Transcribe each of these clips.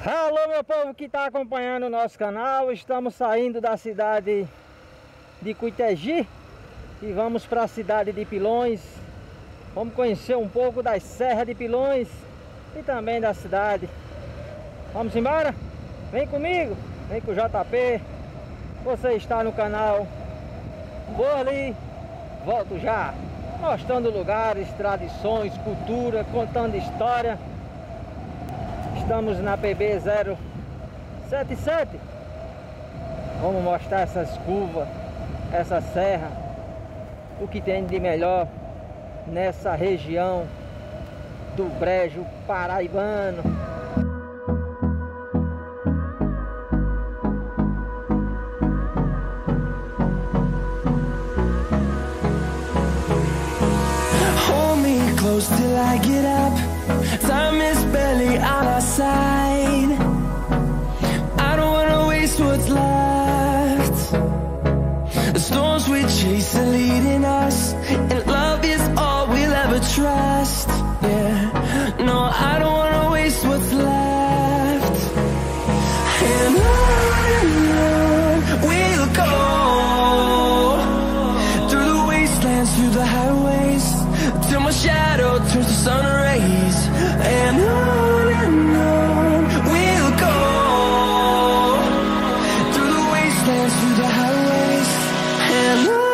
Alô, meu povo que está acompanhando o nosso canal. Estamos saindo da cidade de Cuitegi e vamos para a cidade de Pilões. Vamos conhecer um pouco das serras de Pilões e também da cidade. Vamos embora? Vem comigo, vem com o JP. Você está no canal. Vou ali, volto já, mostrando lugares, tradições, cultura, contando história. Estamos na PB 077. Vamos mostrar essas curvas, essa serra, o que tem de melhor nessa região do Brejo Paraibano. Hold me close till I get up. Time is barely on our side. I don't wanna waste what's left. The storms we chase are leading us, and love is all we'll ever trust. Yeah, no, I don't wanna waste what's left. And on we'll go, through the wastelands, through the highways, till my shadow turns to sun rays. And on we'll go, through the wastelands, through the highways, and on we'll go.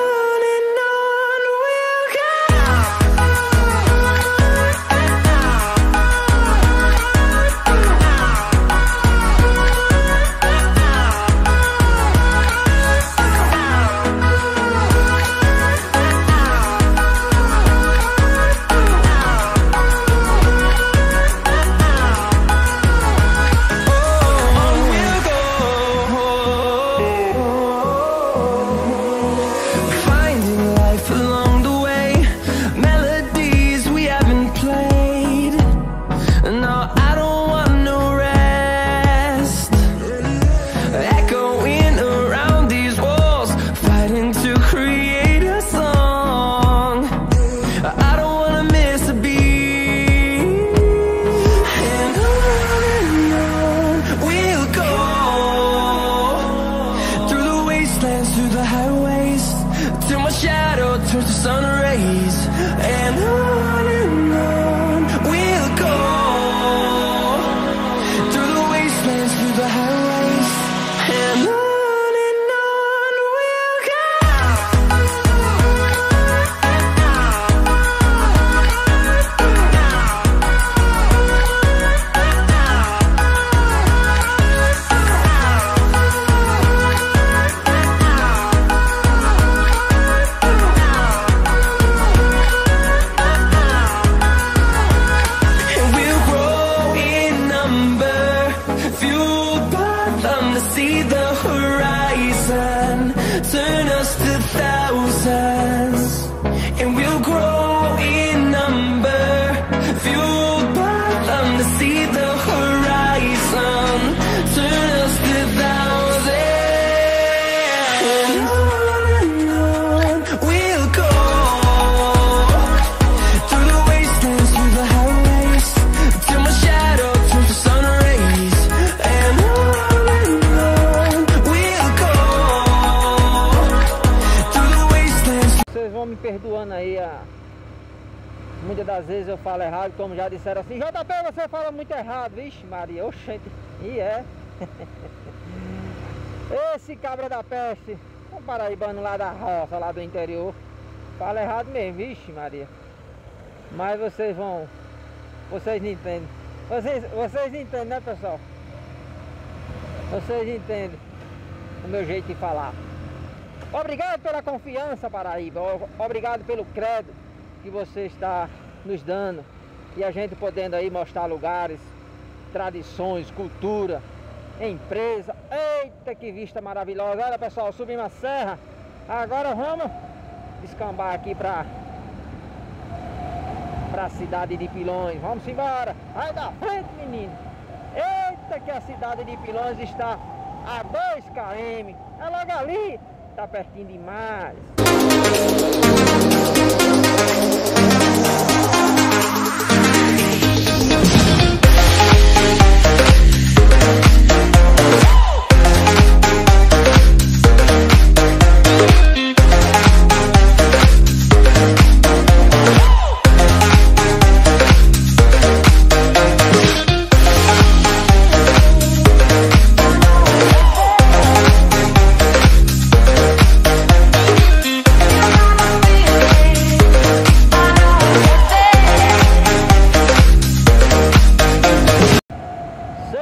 Through the highways, till my shadow turns to sun rays. And on we'll go, through the wastelands, through the highways, and on we'll go. See the horizon turn us to thousands, and we'll grow in number, fueled by them. To see the horizon turn us to thousands, and on we'll go, through the wastelands, through the highways, till my shadow turns to sun rays. And vocês vão me perdoando aí, muitas das vezes eu falo errado, como já disseram assim: JP, você fala muito errado. Vixe Maria, oxente, e é. Esse cabra da peste, um paraibano lá da roça, lá do interior, fala errado mesmo, vixe Maria. Mas vocês não entendem. Vocês entendem, né, pessoal? Vocês entendem o meu jeito de falar. Obrigado pela confiança, Paraíba. Obrigado pelo crédito que você está nos dando. E a gente podendo aí mostrar lugares, tradições, cultura, empresa. Eita, que vista maravilhosa. Olha, pessoal, subimos a serra. Agora vamos descambar aqui para a cidade de Pilões. Vamos embora. Vai da frente, menino. Eita, que a cidade de Pilões está a 2 km. É logo ali. Tá pertinho demais.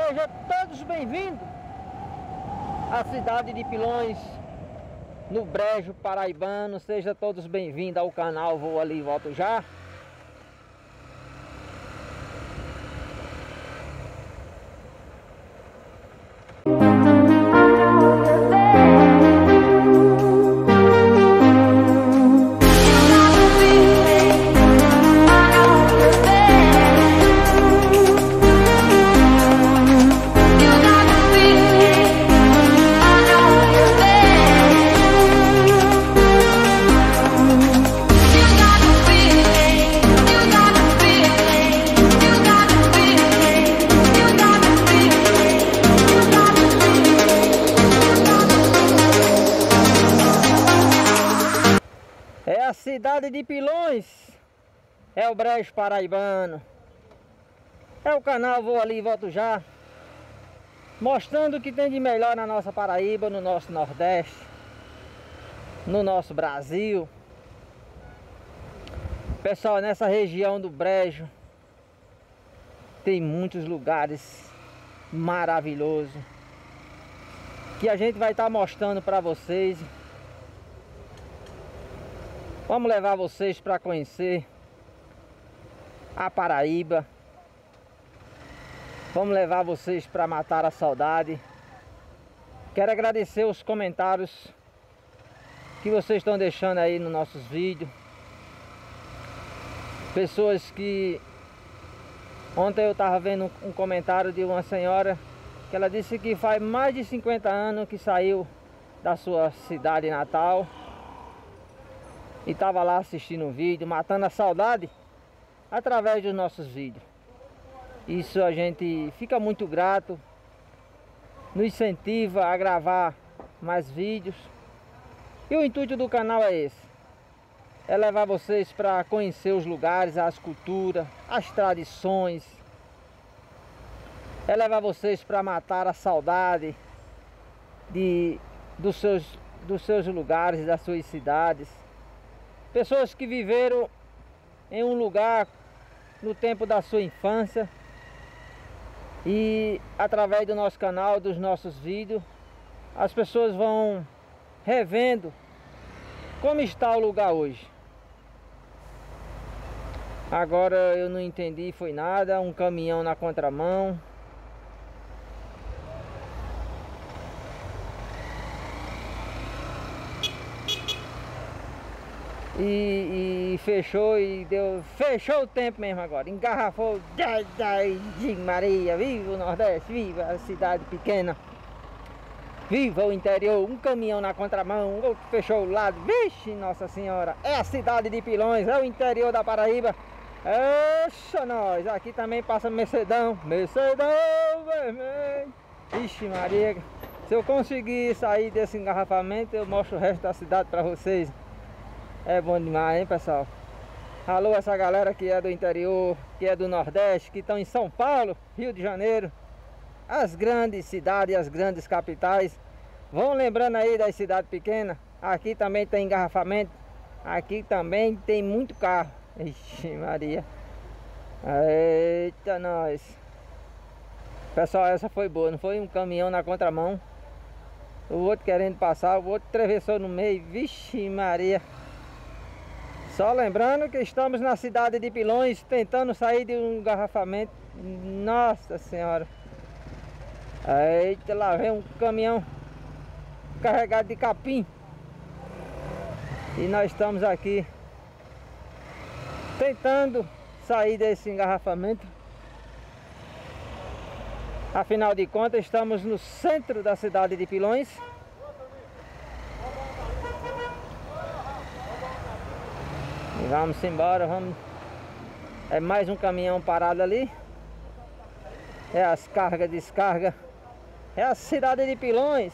Sejam todos bem-vindos à cidade de Pilões, no Brejo Paraibano. Sejam todos bem-vindos ao canal Vou Ali e Volto Já. A cidade de Pilões é o Brejo Paraibano. É o canal Vou Ali e Volto Já, mostrando o que tem de melhor na nossa Paraíba, no nosso Nordeste, no nosso Brasil. Pessoal, nessa região do Brejo tem muitos lugares maravilhosos que a gente vai estar mostrando para vocês. Vamos levar vocês para conhecer a Paraíba. Vamos levar vocês para matar a saudade. Quero agradecer os comentários que vocês estão deixando aí nos nossos vídeos. Pessoas que... Ontem eu estava vendo um comentário de uma senhora que ela disse que faz mais de 50 anos que saiu da sua cidade natal e estava lá assistindo um vídeo, matando a saudade através dos nossos vídeos. Isso a gente fica muito grato, nos incentiva a gravar mais vídeos. E o intuito do canal é esse: é levar vocês para conhecer os lugares, as culturas, as tradições. É levar vocês para matar a saudade dos seus lugares, das suas cidades. Pessoas que viveram em um lugar no tempo da sua infância e através do nosso canal, dos nossos vídeos, as pessoas vão revendo como está o lugar hoje. Agora eu não entendi, foi nada, um caminhão na contramão. E fechou e deu. Fechou o tempo mesmo agora. Engarrafou. Maria, viva o Nordeste, viva a cidade pequena, viva o interior. Um caminhão na contramão, outro fechou o lado. Vixe, Nossa Senhora! É a cidade de Pilões, é o interior da Paraíba. Exa nós! Aqui também passa Mercedão. Mercedão vermelho. Vixe Maria! Se eu conseguir sair desse engarrafamento, eu mostro o resto da cidade para vocês. É bom demais, hein, pessoal? Alô, essa galera que é do interior, que é do Nordeste, que estão em São Paulo, Rio de Janeiro, as grandes cidades, as grandes capitais. Vão lembrando aí das cidades pequenas. Aqui também tem engarrafamento. Aqui também tem muito carro. Ixi Maria. Eita nós. Pessoal, essa foi boa. Não foi um caminhão na contramão, o outro querendo passar, o outro atravessou no meio. Vixe Maria. Só lembrando que estamos na cidade de Pilões, tentando sair de um engarrafamento. Nossa Senhora. Eita, lá vem um caminhão carregado de capim. E nós estamos aqui tentando sair desse engarrafamento. Afinal de contas, estamos no centro da cidade de Pilões. E vamos embora, vamos. É mais um caminhão parado ali. É as cargas, descarga. É a cidade de Pilões.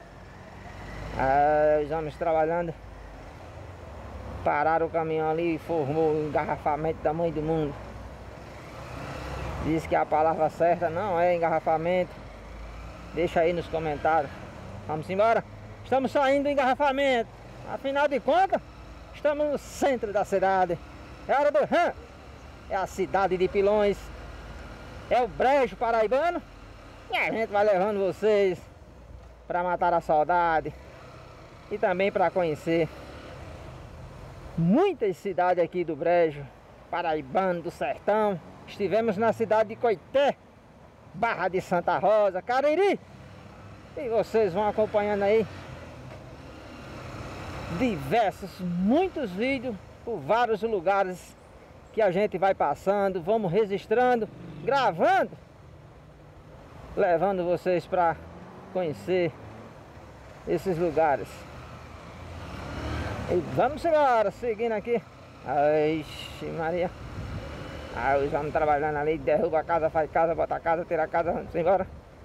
Os homens trabalhando. Pararam o caminhão ali e formou um engarrafamento do tamanho do mundo. Diz que a palavra certa não é engarrafamento. Deixa aí nos comentários. Vamos embora. Estamos saindo do engarrafamento. Afinal de contas, estamos no centro da cidade. É hora do É a cidade de Pilões. É o Brejo Paraibano. E a gente vai levando vocês para matar a saudade e também para conhecer muitas cidades aqui do Brejo paraibano, do sertão. Estivemos na cidade de Coité, Barra de Santa Rosa, Cariri, e vocês vão acompanhando aí muitos vídeos por vários lugares que a gente vai passando, vamos registrando, gravando, levando vocês para conhecer esses lugares. E vamos embora, seguindo aqui. Ixi Maria. Os homens trabalhando ali, derruba a casa, faz casa, bota a casa, tira a casa, vamos embora.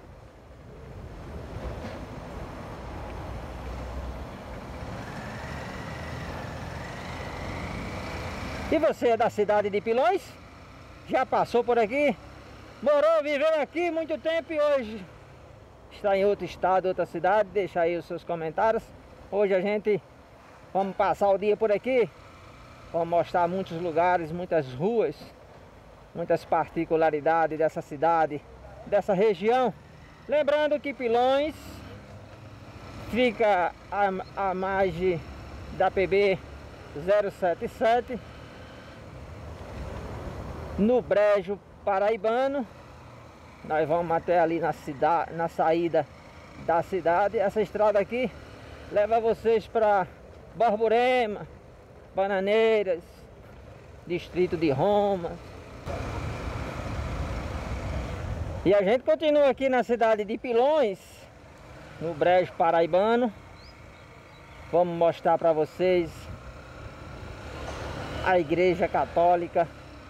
E você é da cidade de Pilões? Já passou por aqui? Morou, viveu aqui muito tempo e hoje está em outro estado, outra cidade? Deixa aí os seus comentários. Hoje a gente vamos passar o dia por aqui. Vamos mostrar muitos lugares, muitas ruas, muitas particularidades dessa cidade, dessa região. Lembrando que Pilões fica à margem da PB 077, no Brejo paraibano. Nós vamos até ali na saída da cidade. Essa estrada aqui leva vocês para Borborema, Bananeiras, distrito de Roma. E a gente continua aqui na cidade de Pilões, no Brejo paraibano. Vamos mostrar para vocês a Igreja Católica.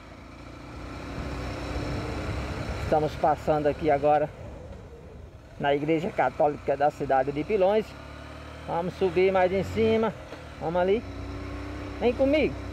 Estamos passando aqui agora na Igreja Católica da cidade de Pilões. Vamos subir mais em cima. Vamos ali. Vem comigo.